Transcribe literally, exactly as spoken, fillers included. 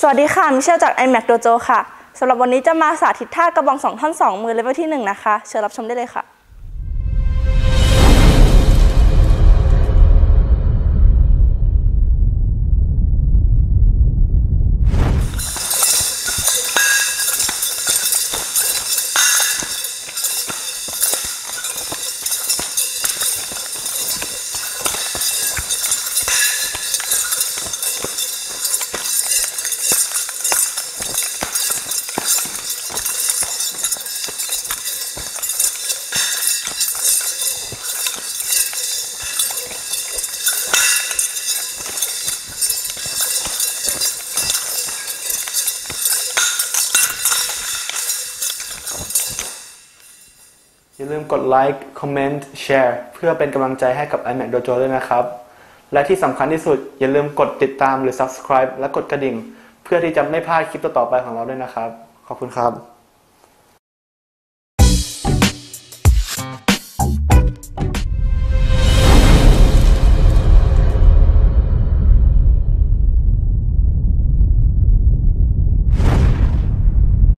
สวัสดีค่ะมิเชลจาก iMac Dojo ค่ะสำหรับวันนี้จะมาสาธิตท่ากระบองสองท่อนสองมือเลเวลที่หนึ่งนะคะเชิญรับชมได้เลยค่ะอย่าลืมกดไลค์ คอมเมนต์ แชร์ เพื่อเป็นกำลังใจให้กับ iMac Dojo ด้วยนะครับ และที่สำคัญที่สุดอย่าลืมกดติดตามหรือ Subscribe และกดกระดิ่งเพื่อที่จะไม่พลาดคลิปต่อๆไปของเราด้วยนะครับ ขอบคุณครับ